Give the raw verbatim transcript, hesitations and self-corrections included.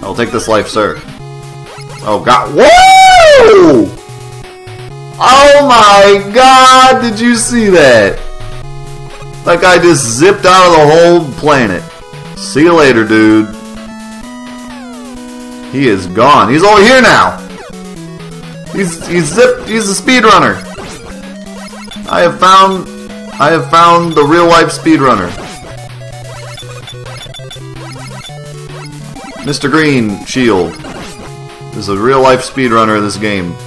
I'll take this life, sir. Oh god. Whoa! Oh my god! Did you see that? That guy just zipped out of the whole planet. See you later, dude. He is gone. He's over here now. He's he's zipped. He's a speedrunner. I have found I have found the real life speedrunner. Mister Green Shield is a real life speedrunner of this game.